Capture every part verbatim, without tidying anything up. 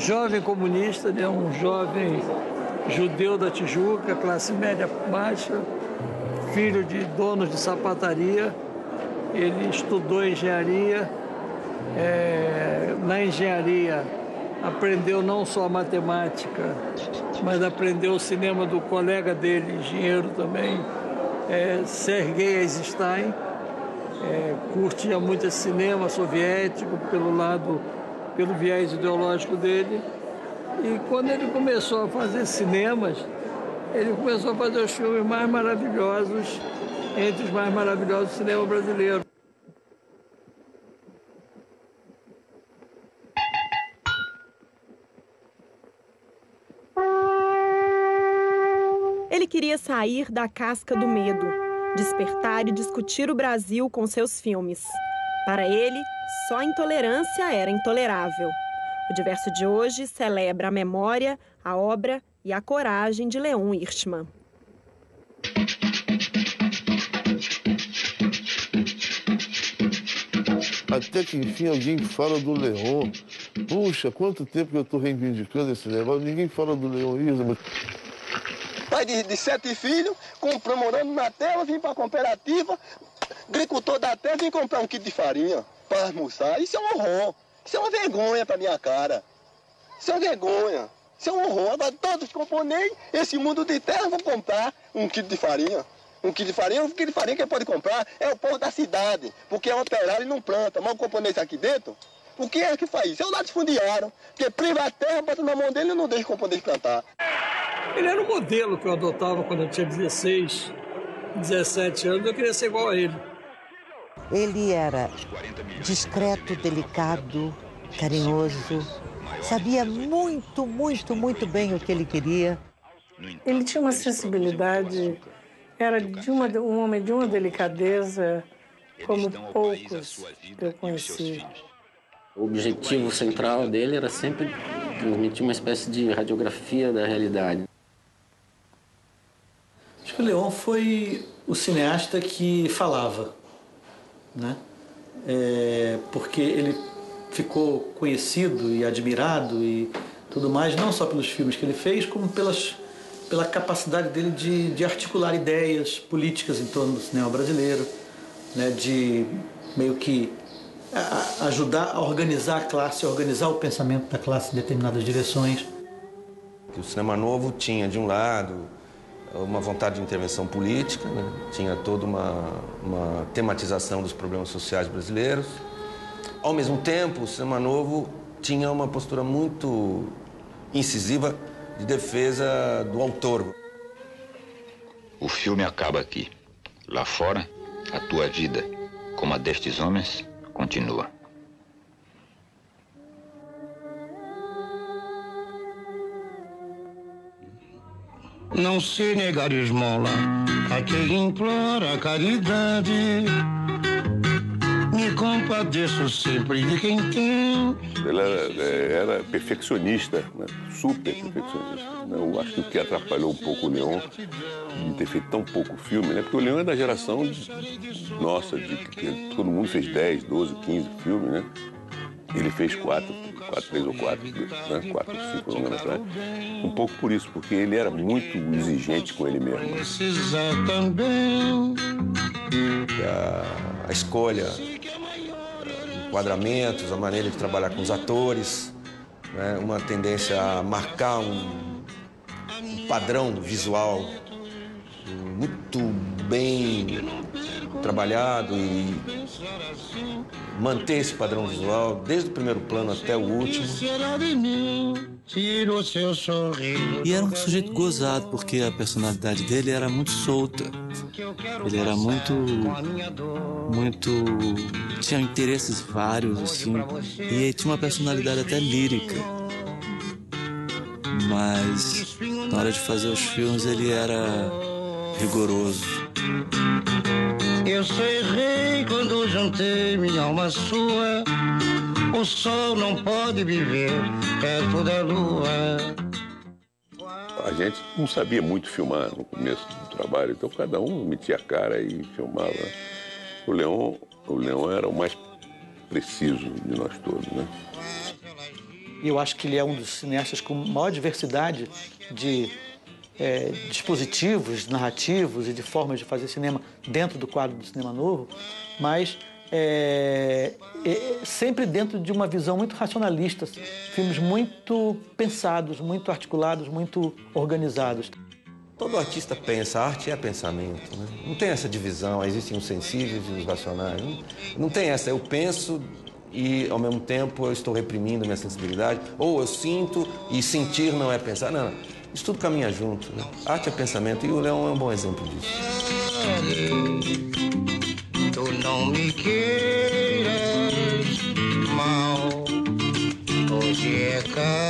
jovem comunista, né? Um jovem judeu da Tijuca, classe média baixa, filho de donos de sapataria. Ele estudou engenharia. É, na engenharia aprendeu não só a matemática, mas aprendeu o cinema do colega dele, engenheiro também, é, Sergei Eisenstein. É, curtia muito esse cinema soviético pelo lado, pelo viés ideológico dele. E quando ele começou a fazer cinemas, ele começou a fazer os filmes mais maravilhosos, entre os mais maravilhosos do cinema brasileiro. Ele queria sair da casca do medo, despertar e discutir o Brasil com seus filmes. Para ele, só a intolerância era intolerável. O Diverso de hoje celebra a memória, a obra e a coragem de Leon Hirschman. Até que, enfim, alguém fala do Leon. Puxa, quanto tempo que eu estou reivindicando esse negócio, ninguém fala do Leon Hirschman. Pai de, de sete filhos, comprou morando na terra, vim para a cooperativa, agricultor da terra, vim comprar um quilo de farinha para almoçar. Isso é um horror, isso é uma vergonha para minha cara. Isso é uma vergonha, isso é um horror. Agora todos os camponeses, esse mundo de terra, vão comprar um quilo de farinha. Um quilo de farinha, um quilo de farinha quem pode comprar é o povo da cidade, porque é operário e não planta. Mas o camponês aqui dentro, o que é que faz isso? É o latifundiário, porque priva a terra, bota na mão dele e não deixa o camponês plantar. Ele era o modelo que eu adotava quando eu tinha dezesseis, dezessete anos. Eu queria ser igual a ele. Ele era discreto, delicado, carinhoso. Sabia muito, muito, muito bem o que ele queria. Ele tinha uma sensibilidade, era de uma, um homem de uma delicadeza como poucos eu conheci. O objetivo central dele era sempre transmitir uma espécie de radiografia da realidade. Acho que o Leon foi o cineasta que falava, né? É, porque ele ficou conhecido e admirado e tudo mais, não só pelos filmes que ele fez, como pelas, pela capacidade dele de, de articular ideias políticas em torno do cinema brasileiro, né? De meio que a, ajudar a organizar a classe, a organizar o pensamento da classe em determinadas direções. O cinema novo tinha, de um lado, uma vontade de intervenção política, né? Tinha toda uma, uma tematização dos problemas sociais brasileiros. Ao mesmo tempo, o cinema novo tinha uma postura muito incisiva de defesa do autor. O filme acaba aqui. Lá fora, a tua vida, como a destes homens, continua. Não se negar esmola a quem implora caridade. Me compadeço sempre de quem tem. Ele era, era perfeccionista, né? Super perfeccionista. Eu acho que o que atrapalhou um pouco o Leon de ter feito tão pouco filme, né? Porque o Leon é da geração de, nossa, de que todo mundo fez dez, doze, quinze filmes, né? Ele fez quatro, quatro, três ou quatro, né? Quatro ou cinco, não lembro atrás. Um pouco por isso, porque ele era muito exigente com ele mesmo. Precisa também. A, a escolha, enquadramentos, a maneira de trabalhar com os atores, né? Uma tendência a marcar um, um padrão visual muito bem trabalhado e manter esse padrão visual desde o primeiro plano até o último. E era um sujeito gozado, porque a personalidade dele era muito solta. Ele era muito... muito... tinha interesses vários, assim. E tinha uma personalidade até lírica. Mas, na hora de fazer os filmes, ele era rigoroso. Eu sei rei quando juntei minha alma sua. O sol não pode viver perto da lua. A gente não sabia muito filmar no começo do trabalho, então cada um metia a cara e filmava. O Leon, o Leon era o mais preciso de nós todos, né? E eu acho que ele é um dos cineastas com maior diversidade de é, dispositivos narrativos e de formas de fazer cinema dentro do quadro do cinema novo, mas é, é, sempre dentro de uma visão muito racionalista, filmes muito pensados, muito articulados, muito organizados. Todo artista pensa, a arte é pensamento, né? Não tem essa divisão, existem os sensíveis e os racionais. Não, não tem essa, eu penso e, ao mesmo tempo, eu estou reprimindo minha sensibilidade, ou eu sinto e sentir não é pensar. Não, isso tudo caminha junto, né? Arte é pensamento e o Leão é um bom exemplo disso. Tu não me queiras mal, hoje é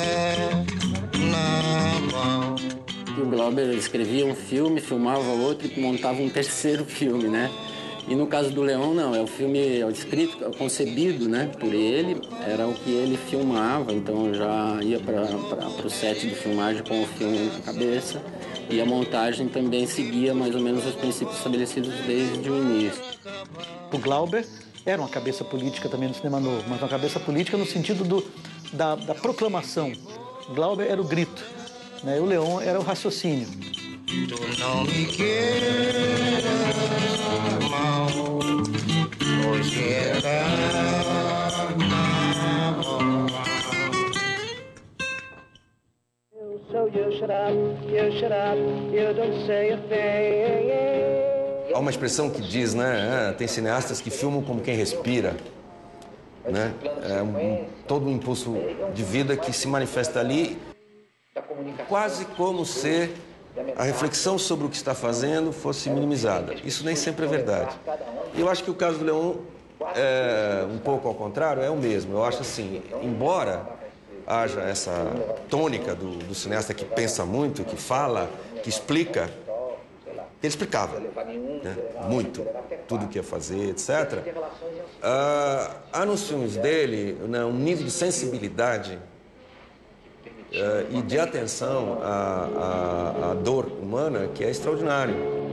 carnaval. O Glauber escrevia um filme, filmava outro e montava um terceiro filme, né? E no caso do Leão, não, é o filme é o escrito, é o concebido, né, por ele, era o que ele filmava, então eu já ia para o set de filmagem com o filme na cabeça e a montagem também seguia mais ou menos os princípios estabelecidos desde o início. O Glauber era uma cabeça política também no cinema novo, mas uma cabeça política no sentido do, da, da proclamação. O Glauber era o grito, né, e o Leão era o raciocínio. Tu não me queiras mal, hoje é carnaval. So you shut up, you shut up, you don't say a thing. Há uma expressão que diz, né, tem cineastas que filmam como quem respira, né? É um, todo um impulso de vida que se manifesta ali, quase como se a reflexão sobre o que está fazendo fosse minimizada. Isso nem sempre é verdade. E eu acho que o caso do Leão, é, um pouco ao contrário, é o mesmo. Eu acho assim, embora haja essa tônica do, do cineasta que pensa muito, que fala, que explica, ele explicava, né, muito, tudo o que ia fazer, etcétera. Ah, há nos filmes dele, né, um nível de sensibilidade Uh, e de atenção à, à, à dor humana que é extraordinário.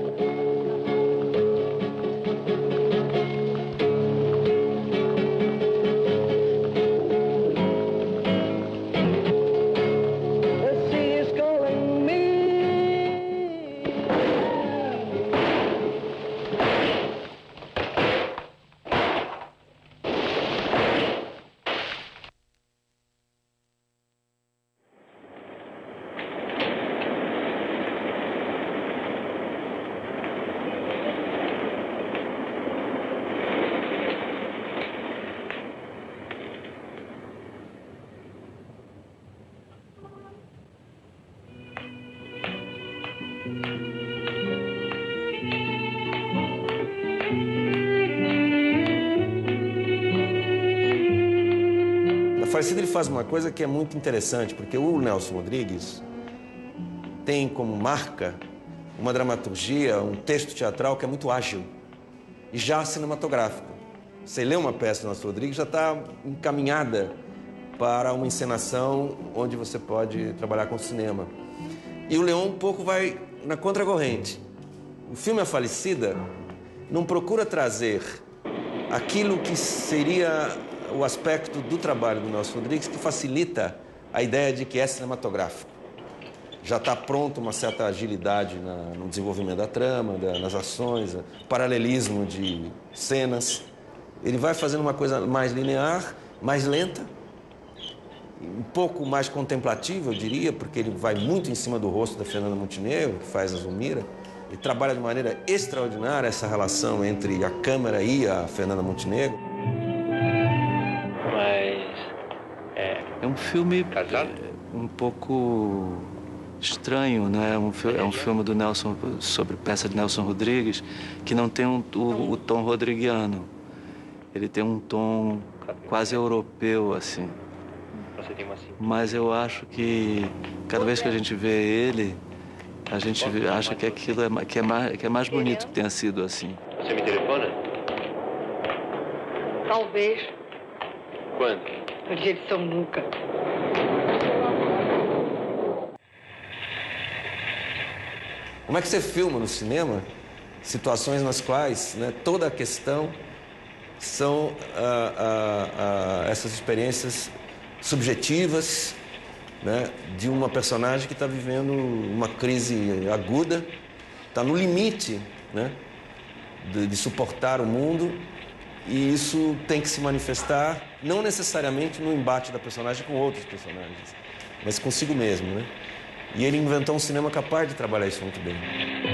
Falecida, ele faz uma coisa que é muito interessante, porque o Nelson Rodrigues tem como marca uma dramaturgia, um texto teatral que é muito ágil e já cinematográfico. Você lê uma peça do Nelson Rodrigues, já está encaminhada para uma encenação onde você pode trabalhar com cinema. E o Leão um pouco vai na contracorrente. O filme A Falecida não procura trazer aquilo que seria o aspecto do trabalho do Nelson Rodrigues que facilita a ideia de que é cinematográfico. Já está pronto uma certa agilidade na, no desenvolvimento da trama, da, nas ações, paralelismo de cenas. Ele vai fazendo uma coisa mais linear, mais lenta, um pouco mais contemplativa, eu diria, porque ele vai muito em cima do rosto da Fernanda Montenegro, que faz a Zulmira, e trabalha de maneira extraordinária essa relação entre a câmera e a Fernanda Montenegro. É um filme um pouco estranho, né? É um, é um filme do Nelson, sobre peça de Nelson Rodrigues, que não tem um, o, o tom rodriguiano. Ele tem um tom quase europeu, assim. Mas eu acho que cada vez que a gente vê ele, a gente acha que aquilo é, que é, mais, que é mais bonito que tenha sido assim. Você me telefona? Talvez. Quando? No dia de São Nunca. Como é que você filma no cinema situações nas quais, né, toda a questão são ah, ah, ah, essas experiências subjetivas, né, de uma personagem que está vivendo uma crise aguda, está no limite, né, de, de suportar o mundo, e isso tem que se manifestar não necessariamente no embate da personagem com outros personagens, mas consigo mesmo, né? E ele inventou um cinema capaz de trabalhar isso muito bem.